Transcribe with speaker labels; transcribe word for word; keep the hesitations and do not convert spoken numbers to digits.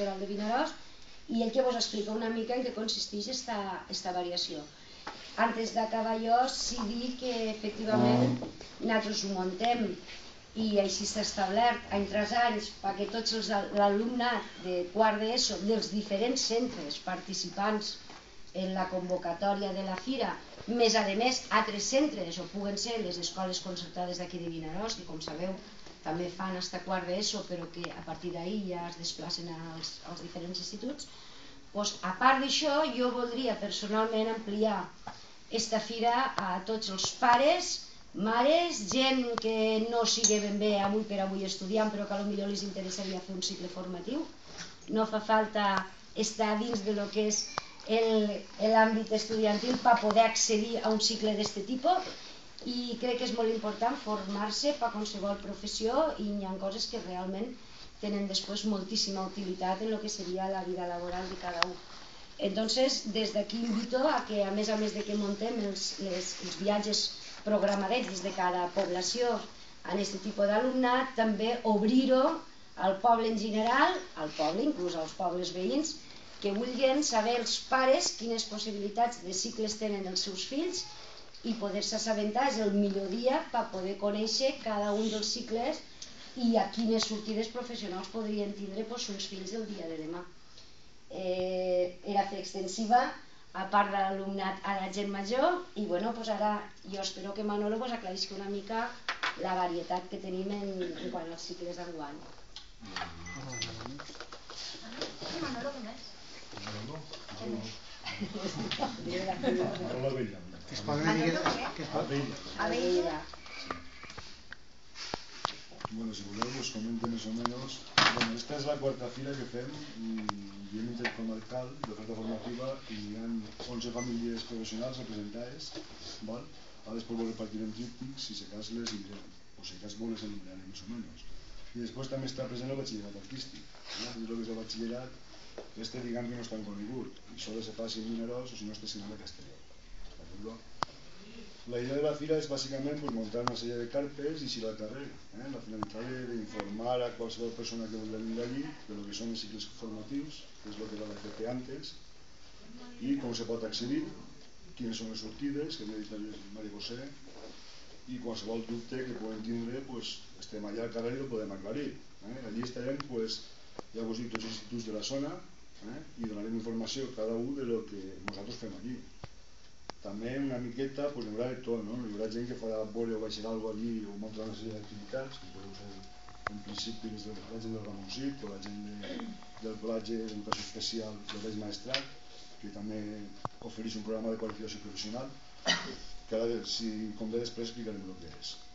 Speaker 1: Cultural de Vinaròs, i ell que vos explica una mica en què consisteix aquesta variació. Antes d'acabar jo, sí dir que efectivament nosaltres ho muntem i així s'ha establert any tras any perquè tots l'alumnat de quart d'ESO dels diferents centres participants en la convocatòria de la fira, més a més altres centres, o puguen ser les escoles concertades d'aquí de Vinaròs, que com sabeu també fan fins a quart d'ESO, però que a partir d'ahir ja es desplacen als, als diferents instituts. Pues, a part d'això, jo voldria personalment ampliar esta fira a tots els pares, mares, gent que no sigui ben bé avui per avui estudiant, però que potser els interessaria fer un cicle formatiu. No fa falta estar dins de lo que és l'àmbit estudiantil per poder accedir a un cicle d'aquest tipus, i crec que és molt important formar-se per qualsevol professió, i hi ha coses que realment tenen després moltíssima utilitat en el que seria la vida laboral de cada un. Entonces, des d'aquí invito a que, a més a més de que muntem els, les, els viatges programadets des de cada població en aquest tipus d'alumnat, també obrir-ho al poble en general, al poble, inclús als pobles veïns, que vulguin saber els pares quines possibilitats de cicles tenen els seus fills i poder-se assabentar és el millor dia per poder conèixer cada un dels cicles i a quines sortides professionals podrien tindre doncs, uns fills el dia de demà. Eh, era fer extensiva a part de l'alumnat a la gent major, i bueno, pues ara jo espero que Manolo pues, aclarisqui una mica la varietat que tenim en, en quant als cicles d'enguany.
Speaker 2: Manolo, què més?
Speaker 3: Manolo?
Speaker 2: Què més?
Speaker 3: Manolo Vella.
Speaker 2: Manolo què?
Speaker 1: Avella.
Speaker 3: Bueno, si voleu us comento més o menos. Bueno, esta és la quarta fira que fem i hi ha un intercomarcal d'oferta formativa i hi ha onze famílies professionals representades, val? Ara després ho repartirem tríptics, si se cas les direm, o si cas les enumerarem més o menos. I després també està present el batxillerat artístic. Eh? El que és el batxillerat, este diguem que no és tan conegut, i sols se fa en Vinaròs o si no es té a Castelló. La idea de la fira és bàsicament pues, muntar una sèrie de carpes i si la carrer. Eh? La finalitat és informar a qualsevol persona que vulgui venir d'allí de lo que són els cicles formatius, que és el que va de fer antes, i com se pot accedir, quines són les sortides, que m'ha dit Maria José, i qualsevol dubte que puguem tindre, pues, estem allà al carrer i el podem aclarir. Eh? Allí estarem, pues, ja vos dic, tots els instituts de la zona, eh? i donarem informació a cada un de lo que nosaltres fem allí. També una miqueta pues, hi haurà de tot, no? Hi haurà gent que farà veure o baixarà alguna cosa allí o muntarà una sèrie d'activitats, que podeu ser en principi des de la gent del Ramoncit o la gent de, del col·legi d'educació especial del Reis Maestrat, que també ofereix un programa de qualificació professional, que ara, si, com bé després, explicarem el que és.